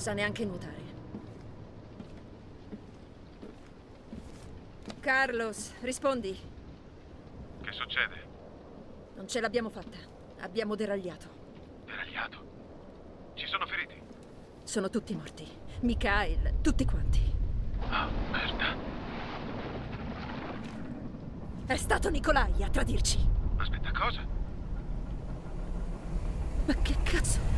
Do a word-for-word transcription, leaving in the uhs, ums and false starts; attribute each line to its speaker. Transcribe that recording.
Speaker 1: sa neanche nuotare. Carlos, rispondi.
Speaker 2: Che succede?
Speaker 1: Non ce l'abbiamo fatta. Abbiamo deragliato.
Speaker 2: Deragliato? Ci sono feriti?
Speaker 1: Sono tutti morti. Mikhail, tutti quanti.
Speaker 2: Ah, merda.
Speaker 1: È stato Nikolai a tradirci.
Speaker 2: Aspetta, cosa?
Speaker 1: Ma che cazzo?